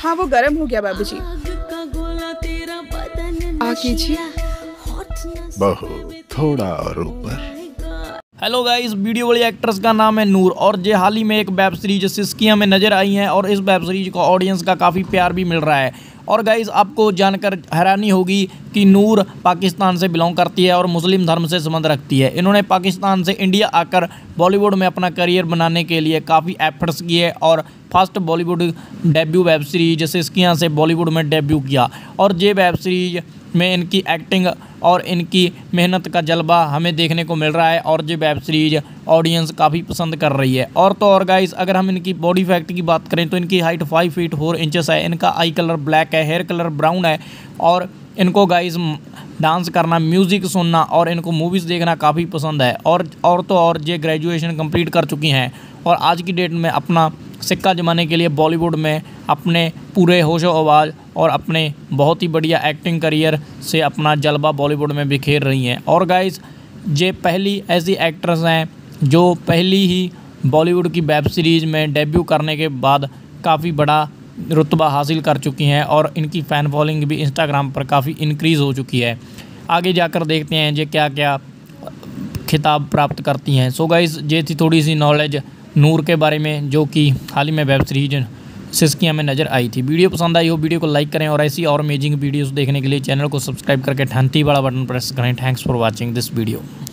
हाँ वो गर्म हो गया बाबूजी। आ कीजिए। बहुत थोड़ा और ऊपर। हेलो गाइस, वीडियो वाली एक्ट्रेस का नाम है नूर और ये हाल ही में एक वेब सीरीज सिस्किया में नजर आई हैं और इस वेब सीरीज को ऑडियंस का काफ़ी प्यार भी मिल रहा है। और गाइस आपको जानकर हैरानी होगी कि नूर पाकिस्तान से बिलोंग करती है और मुस्लिम धर्म से संबंध रखती है। इन्होंने पाकिस्तान से इंडिया आकर बॉलीवुड में अपना करियर बनाने के लिए काफ़ी एफर्ट्स किए और first Bollywood debut web series सिस्किया से बॉलीवुड में डेब्यू किया। और ये वेब सीरीज में इनकी एक्टिंग और इनकी मेहनत का जलवा हमें देखने को मिल रहा है और ये वेब सीरीज ऑडियंस काफ़ी पसंद कर रही है। और तो और गाइस अगर हम इनकी बॉडी फैक्ट की बात करें तो इनकी हाइट 5 फीट 4 इंचेस है। इनका आई कलर ब्लैक है, हेयर कलर ब्राउन है और इनको गाइस डांस करना, म्यूज़िक सुनना और इनको मूवीज़ देखना काफ़ी पसंद है। और तो और ये ग्रेजुएशन कंप्लीट कर चुकी हैं और आज की डेट में अपना सिक्का जमाने के लिए बॉलीवुड में अपने पूरे होशो आवाज़ और अपने बहुत ही बढ़िया एक्टिंग करियर से अपना जलवा बॉलीवुड में बिखेर रही हैं। और गाइस ये पहली ऐसी एक्ट्रेस हैं जो पहली ही बॉलीवुड की वेब सीरीज़ में डेब्यू करने के बाद काफ़ी बड़ा रुतबा हासिल कर चुकी हैं और इनकी फ़ैन फॉलोइंग भी इंस्टाग्राम पर काफ़ी इंक्रीज़ हो चुकी है। आगे जाकर देखते हैं ये क्या क्या खिताब प्राप्त करती हैं। सो गाइस ये थी थोड़ी सी नॉलेज नूर के बारे में जो कि हाल ही में वेब सीरीज सिस्किया में नज़र आई थी। वीडियो पसंद आई हो वीडियो को लाइक करें और ऐसी और अमेजिंग वीडियोस देखने के लिए चैनल को सब्सक्राइब करके घंटी वाला बटन प्रेस करें। Thanks for watching this video.